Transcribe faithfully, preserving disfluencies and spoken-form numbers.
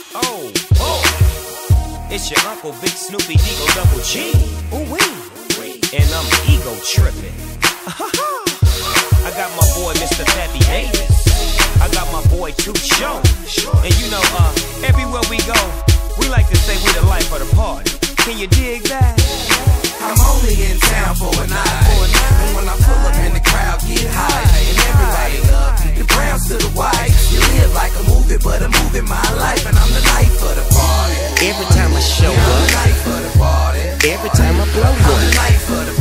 Oh, oh, it's your Uncle Big Snoopy Digo Double G. Ooh wee, and I'm ego tripping. I got my boy Mister Pappy Davis. I got my boy Too Show. And you know, uh, everywhere we go, we like to say we the life of the party. Can you dig that? I'm only in town for a night, and when I pull up in the crowd get high, and everybody love me, the browns to the white. You live like a movie, but I'm moving my life, and I'm the life of the party. Every time I show yeah, I'm up, the life of the party. every time I blow I'm the up, life of the